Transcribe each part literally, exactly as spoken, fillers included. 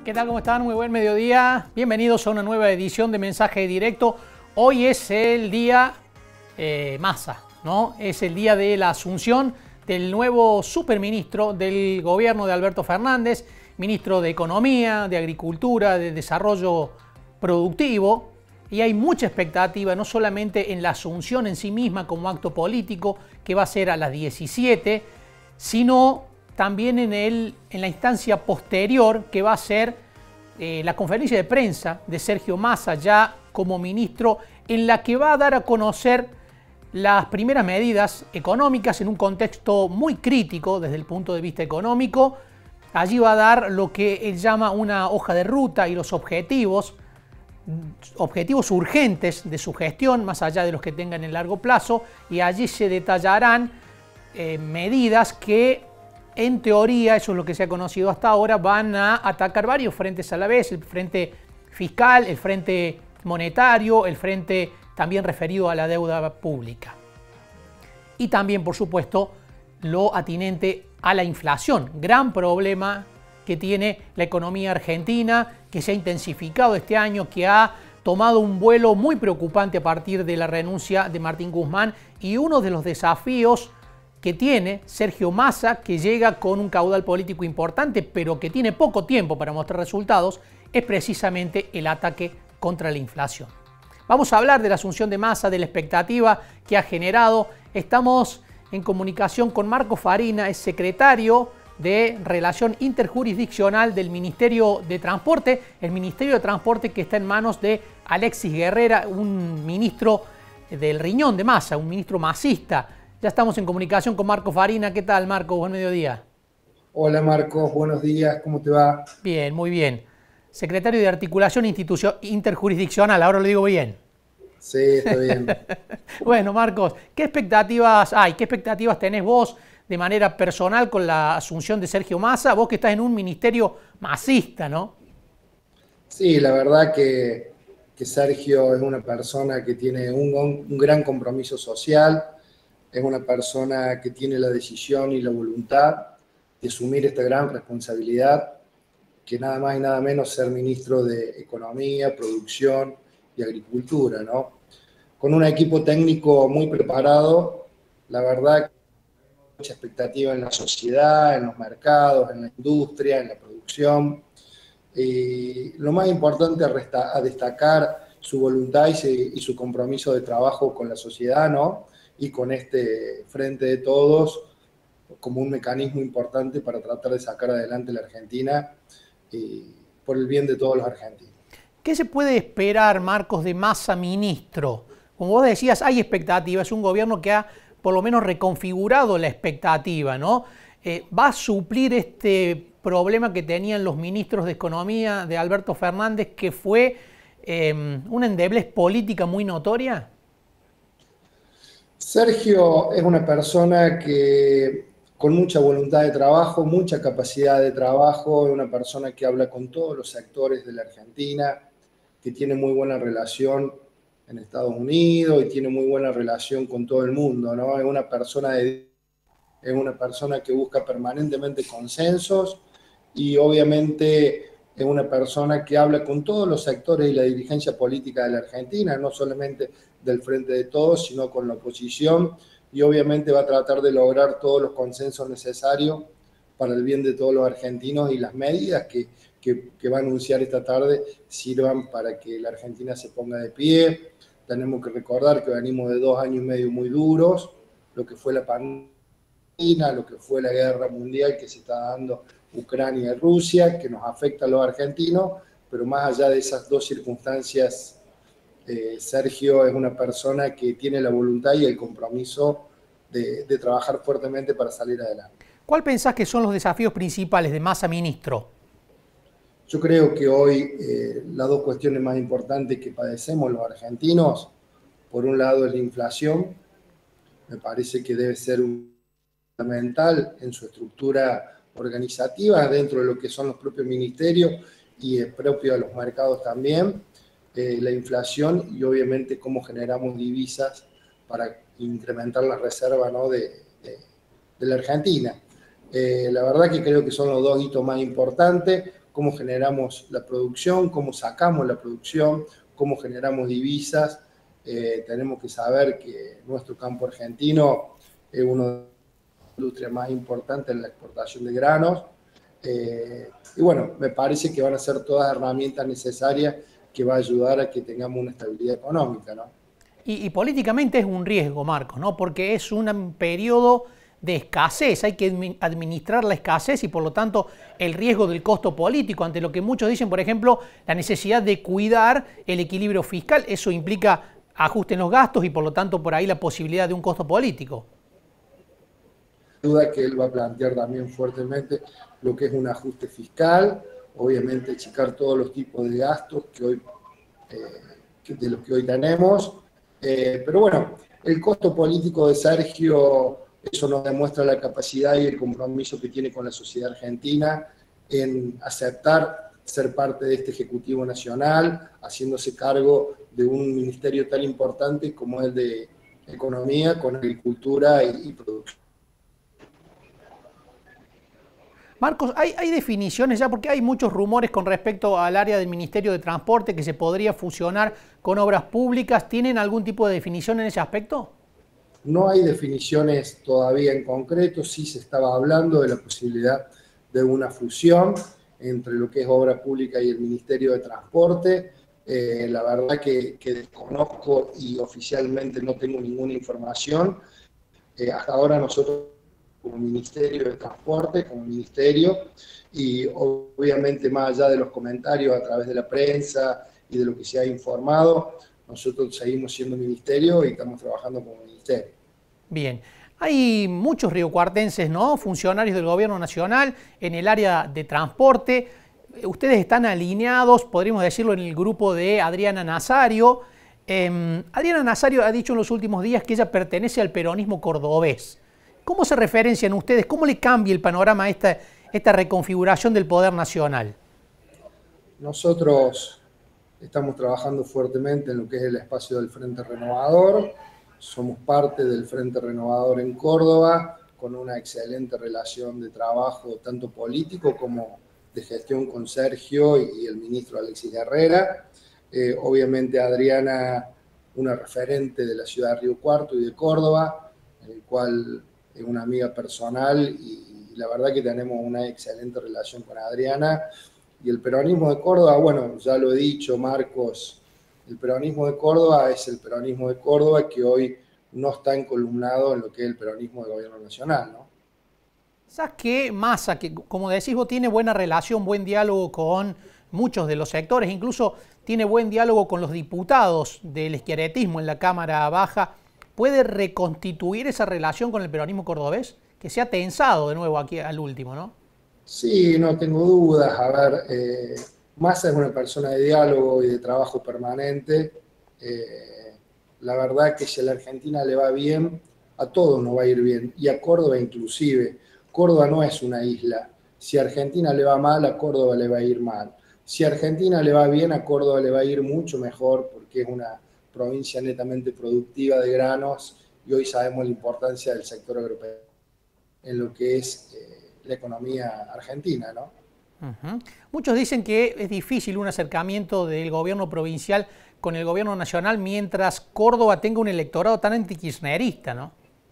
¿Qué tal? ¿Cómo están? Muy buen mediodía. Bienvenidos a una nueva edición de Mensaje Directo. Hoy es el día eh, Massa, ¿no? Es el día de la asunción del nuevo superministro del gobierno de Alberto Fernández, ministro de Economía, de Agricultura, de Desarrollo Productivo. Y hay mucha expectativa, no solamente en la asunción en sí misma como acto político, que va a ser a las diecisiete, sino también en, el, en la instancia posterior, que va a ser eh, la conferencia de prensa de Sergio Massa ya como ministro, en la que va a dar a conocer las primeras medidas económicas en un contexto muy crítico desde el punto de vista económico. Allí va a dar lo que él llama una hoja de ruta y los objetivos, objetivos urgentes de su gestión, más allá de los que tengan en largo plazo, y allí se detallarán eh, medidas que, en teoría, eso es lo que se ha conocido hasta ahora, van a atacar varios frentes a la vez: el frente fiscal, el frente monetario, el frente también referido a la deuda pública. Y también, por supuesto, lo atinente a la inflación, gran problema que tiene la economía argentina, que se ha intensificado este año, que ha tomado un vuelo muy preocupante a partir de la renuncia de Martín Guzmán, y uno de los desafíos que tiene Sergio Massa, que llega con un caudal político importante, pero que tiene poco tiempo para mostrar resultados, es precisamente el ataque contra la inflación. Vamos a hablar de la asunción de Massa, de la expectativa que ha generado. Estamos en comunicación con Marco Farina, es secretario de Relación Interjurisdiccional del Ministerio de Transporte, el Ministerio de Transporte que está en manos de Alexis Guerrera, un ministro del riñón de Massa, un ministro masista. Ya estamos en comunicación con Marco Farina. ¿Qué tal, Marco? Buen mediodía. Hola, Marcos. Buenos días. ¿Cómo te va? Bien, muy bien. Secretario de Articulación Interjurisdiccional, ahora lo digo bien. Sí, está bien. Bueno, Marcos, ¿qué expectativas hay? ¿Qué expectativas tenés vos de manera personal con la asunción de Sergio Massa? Vos que estás en un ministerio masista, ¿no? Sí, la verdad que, que Sergio es una persona que tiene un, un gran compromiso social, es una persona que tiene la decisión y la voluntad de asumir esta gran responsabilidad, que nada más y nada menos ser ministro de Economía, Producción y Agricultura, ¿no? Con un equipo técnico muy preparado, la verdad, mucha expectativa en la sociedad, en los mercados, en la industria, en la producción. Y lo más importante a, destacar su voluntad y, se, y su compromiso de trabajo con la sociedad, ¿no? Y con este Frente de Todos como un mecanismo importante para tratar de sacar adelante la Argentina y por el bien de todos los argentinos. ¿Qué se puede esperar, Marcos, de Massa ministro? Como vos decías, hay expectativas, es un gobierno que ha por lo menos reconfigurado la expectativa, ¿no? Eh, ¿Va a suplir este problema que tenían los ministros de Economía de Alberto Fernández, que fue eh, una endeblez política muy notoria? Sergio es una persona que con mucha voluntad de trabajo, mucha capacidad de trabajo, es una persona que habla con todos los sectores de la Argentina, que tiene muy buena relación en Estados Unidos y tiene muy buena relación con todo el mundo, ¿no? Es una persona de, es una persona que busca permanentemente consensos y obviamente es una persona que habla con todos los sectores y la dirigencia política de la Argentina, no solamente del Frente de Todos, sino con la oposición, y obviamente va a tratar de lograr todos los consensos necesarios para el bien de todos los argentinos, y las medidas que, que, que va a anunciar esta tarde sirvan para que la Argentina se ponga de pie. Tenemos que recordar que venimos de dos años y medio muy duros, lo que fue la pandemia, lo que fue la guerra mundial que se está dando Ucrania y Rusia, que nos afecta a los argentinos, pero más allá de esas dos circunstancias, eh, Sergio es una persona que tiene la voluntad y el compromiso de, de trabajar fuertemente para salir adelante. ¿Cuál pensás que son los desafíos principales de Massa ministro? Yo creo que hoy eh, las dos cuestiones más importantes que padecemos los argentinos, por un lado es la inflación, me parece que debe ser fundamental en su estructura organizativa dentro de lo que son los propios ministerios y es propio de los mercados también, eh, la inflación y obviamente cómo generamos divisas para incrementar la reserva, ¿no? de, de, de la Argentina. Eh, la verdad que creo que son los dos hitos más importantes, cómo generamos la producción, cómo sacamos la producción, cómo generamos divisas. Eh, tenemos que saber que nuestro campo argentino es una de las industrias más importantes en la exportación de granos. Eh, y bueno, me parece que van a ser todas herramientas necesarias que va a ayudar a que tengamos una estabilidad económica, ¿no? Y, y políticamente es un riesgo, Marcos, ¿no? Porque es un periodo de escasez, hay que administrar la escasez y por lo tanto el riesgo del costo político, ante lo que muchos dicen, por ejemplo, la necesidad de cuidar el equilibrio fiscal, eso implica ajuste en los gastos y por lo tanto por ahí la posibilidad de un costo político. Duda que él va a plantear también fuertemente lo que es un ajuste fiscal, obviamente achicar todos los tipos de gastos que hoy, eh, de los que hoy tenemos, eh, pero bueno, el costo político de Sergio, eso nos demuestra la capacidad y el compromiso que tiene con la sociedad argentina en aceptar ser parte de este Ejecutivo Nacional, haciéndose cargo de un ministerio tan importante como el de Economía, con Agricultura y, y Producción. Marcos, ¿hay, ¿hay definiciones ya? Porque hay muchos rumores con respecto al área del Ministerio de Transporte que se podría fusionar con obras públicas. ¿Tienen algún tipo de definición en ese aspecto? No hay definiciones todavía en concreto, sí se estaba hablando de la posibilidad de una fusión entre lo que es obra pública y el Ministerio de Transporte. Eh, la verdad que, que desconozco y oficialmente no tengo ninguna información. Eh, hasta ahora nosotros como Ministerio de Transporte, como Ministerio, y obviamente más allá de los comentarios a través de la prensa y de lo que se ha informado, nosotros seguimos siendo ministerio y estamos trabajando como ministerio. Bien, hay muchos riocuartenses, ¿no? Funcionarios del gobierno nacional en el área de transporte. Ustedes están alineados, podríamos decirlo, en el grupo de Adriana Nazario. Eh, Adriana Nazario ha dicho en los últimos días que ella pertenece al peronismo cordobés. ¿Cómo se referencian ustedes? ¿Cómo le cambia el panorama a esta, esta reconfiguración del poder nacional? Nosotros estamos trabajando fuertemente en lo que es el espacio del Frente Renovador. Somos parte del Frente Renovador en Córdoba, con una excelente relación de trabajo, tanto político como de gestión con Sergio y el ministro Alexis Herrera. Eh, obviamente Adriana, una referente de la ciudad de Río Cuarto y de Córdoba, en el cual es una amiga personal y, y la verdad que tenemos una excelente relación con Adriana. Y el peronismo de Córdoba, bueno, ya lo he dicho, Marcos, el peronismo de Córdoba es el peronismo de Córdoba que hoy no está encolumnado en lo que es el peronismo del gobierno nacional, ¿no? ¿Sabes qué? Massa, que como decís vos, tiene buena relación, buen diálogo con muchos de los sectores, incluso tiene buen diálogo con los diputados del schiarettismo en la Cámara Baja. ¿Puede reconstituir esa relación con el peronismo cordobés? Que se ha tensado de nuevo aquí al último, ¿no? Sí, no tengo dudas. A ver, eh, Massa es una persona de diálogo y de trabajo permanente. Eh, la verdad que si a la Argentina le va bien, a todos nos va a ir bien, y a Córdoba inclusive. Córdoba no es una isla. Si a Argentina le va mal, a Córdoba le va a ir mal. Si a Argentina le va bien, a Córdoba le va a ir mucho mejor, porque es una provincia netamente productiva de granos, y hoy sabemos la importancia del sector agropecuario en lo que es eh, la economía argentina, ¿no? Uh-huh. Muchos dicen que es difícil un acercamiento del gobierno provincial con el gobierno nacional mientras Córdoba tenga un electorado tan anti-kirchnerista, ¿no?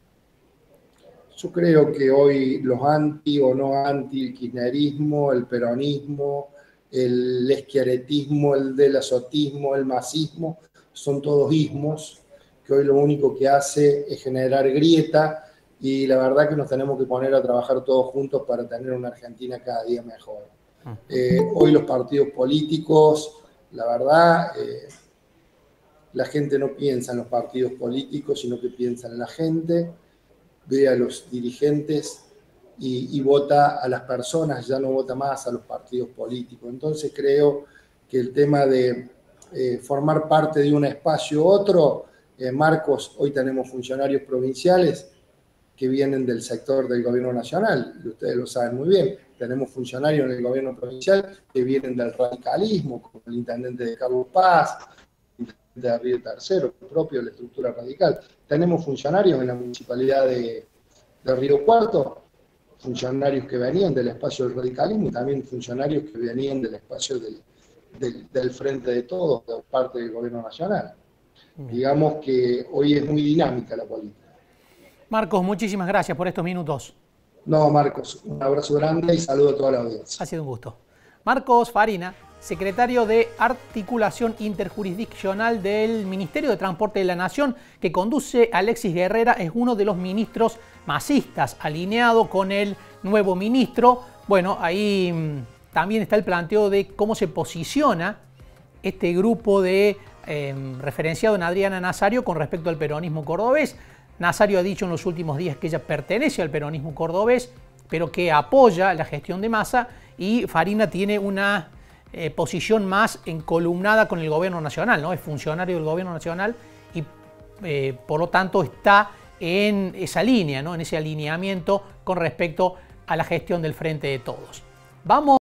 Yo creo que hoy los anti o no anti, el kirchnerismo, el peronismo, el schiarettismo, el delasotismo, el masismo, son todos ismos, que hoy lo único que hace es generar grieta, y la verdad que nos tenemos que poner a trabajar todos juntos para tener una Argentina cada día mejor. Eh, hoy los partidos políticos, la verdad, eh, la gente no piensa en los partidos políticos, sino que piensa en la gente, ve a los dirigentes y, y vota a las personas, ya no vota más a los partidos políticos. Entonces creo que el tema de eh, formar parte de un espacio u otro, eh, Marcos, hoy tenemos funcionarios provinciales que vienen del sector del gobierno nacional, y ustedes lo saben muy bien. Tenemos funcionarios en el gobierno provincial que vienen del radicalismo, como el intendente de Carlos Paz, el intendente de Río Tercero, propio de la estructura radical. Tenemos funcionarios en la municipalidad de, de Río Cuarto funcionarios que venían del espacio del radicalismo y también funcionarios que venían del espacio del, del, del Frente de Todos, de parte del gobierno nacional. Digamos que hoy es muy dinámica la política. Marcos, muchísimas gracias por estos minutos. No, Marcos, un abrazo grande y saludo a toda la audiencia. Ha sido un gusto. Marcos Farina, secretario de Articulación Interjurisdiccional del Ministerio de Transporte de la Nación, que conduce Alexis Guerrera, es uno de los ministros masistas, alineado con el nuevo ministro. Bueno, ahí mmm, también está el planteo de cómo se posiciona este grupo de eh, referenciado en Adriana Nazario con respecto al peronismo cordobés. Nazario ha dicho en los últimos días que ella pertenece al peronismo cordobés, pero que apoya la gestión de Massa, y Farina tiene una eh, posición más encolumnada con el gobierno nacional, ¿no? Es funcionario del gobierno nacional y eh, por lo tanto está en esa línea, ¿no? En ese alineamiento con respecto a la gestión del Frente de Todos. Vamos